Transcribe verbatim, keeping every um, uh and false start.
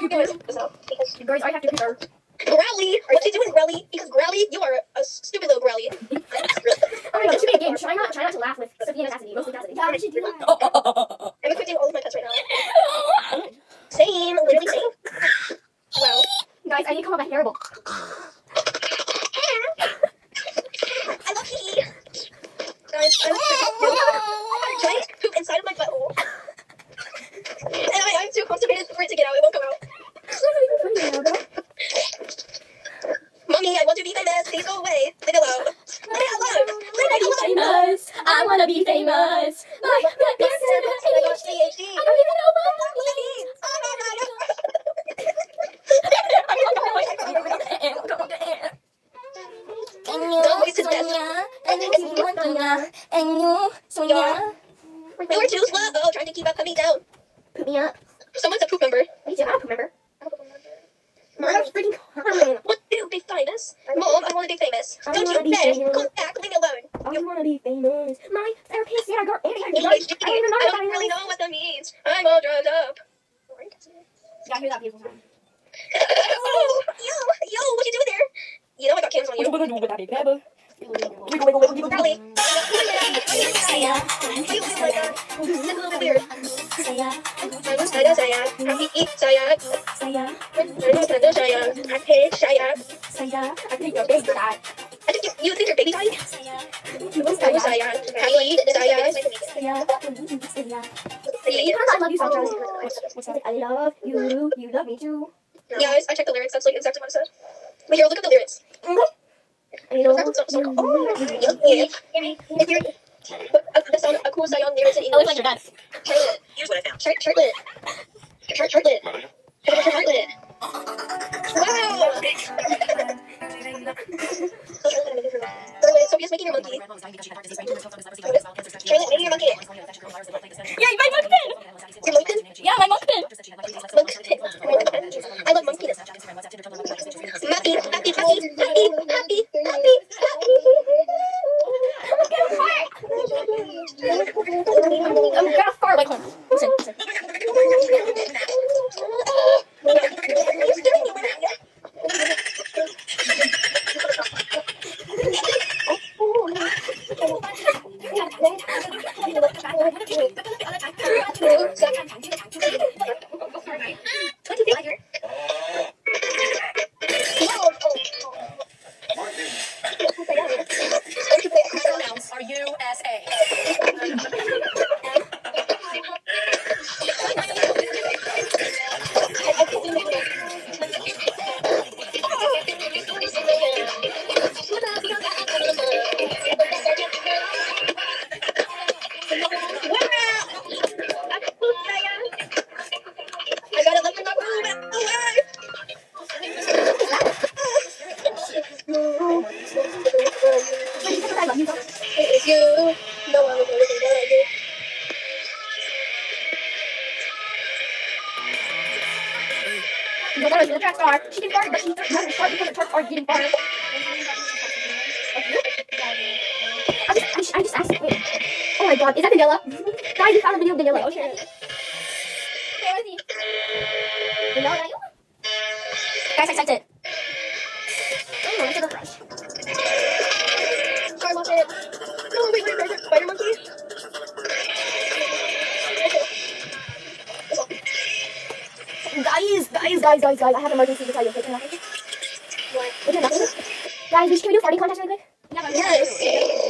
guys. Because You guys, I have to pick our... Growly, what you doing, Growly? Because Growly, you are a stupid little Growly. Oh my god, this should be a game. Try not, try not to laugh with Sophia and Cassidy. Mostly Cassidy. Yeah, we should do that. I'm equipping all of my pets right now. Same, literally same. Wow. Guys, I need to come up with a terrible. I love Kiki. Guys, I love Kiki. I had a giant poop inside of my butthole. And I, I'm too constipated for it to get out. It won't come out. It's not even funny now, bro. Mommy, I want to be famous. Please go away. Leave it alone. Leave it alone. Leave it alone. Famous. I wanna be famous. My, my parents are Oh my gosh, A D H D. I don't even know my Don't waste his death. You were too slow. Oh, trying to keep up, put me down. Put me up. Someone's a poop member. Me too. I don't remember. Mom, That's freaking hard. want to be famous. Mom, I want to be famous. I Don't wanna you be dare famous. come back. Leave me alone. I wanna be famous. My therapist said I got A D H D. A D H D. I don't even know I what don't that really is. know what that means. I'm all drugged up. Yeah, I hear that beautiful sound. Oh, yo, yo, what you doing there? You know I got cams on you. What you gonna do with that big baby? Wiggle, wiggle, wiggle, wiggle, Charlie. wiggle. Saya. Why you look like that? It's a little bit weird. Saya. Saya, saya, saya. Happy eat, saya. Saya. Saya, saya, saya. Happy, saya. Saya. I think your baby died. I think you, you think your baby died? Saya. Saya, saya. Happy, saya. Saya. Saya. You heard I love you song, Charlie. What's that? I love you. You love me too. Yeah, I, I checked the lyrics. That's like exactly what it said. But here, look at the lyrics. I know. That's what song. Oh, yeah. If you're uh, the song, a cool song lyrics in It looks English. like you're done. Charlotte. Here's what I found. Char Charlotte. Char Charlotte. Charlotte. Wow. Charlotte, Sophia's making your monkey. Charlotte, making your monkey. Yeah, my monk pin. Your monkey? Yeah, my monk pin. Monkey. I love monkeys. Happy, happy, happy, happy, happy, happy, I'm gonna fart like one. Listen, listen. Are U S A. I gotta look in my room. I love you so. It's you. No one will do anything but you. You know, the tracks are, she can fart, but she doesn't fart because the tracks are getting farted. I just, I just, I just asked, wait. Oh my god, is that Daniela? Guys, we found a video of Daniela. Okay. Where is he? Daniela, are you? Guys, I sent it. Oh, it's a refresh. Sorry about it. No, wait, wait, wait, wait. Spider monkey? Guys, guys, guys, guys, guys, I have an emergency to tell you. Okay, can I? What? Is there nothing? Guys, can we do farting contest really quick? Yes.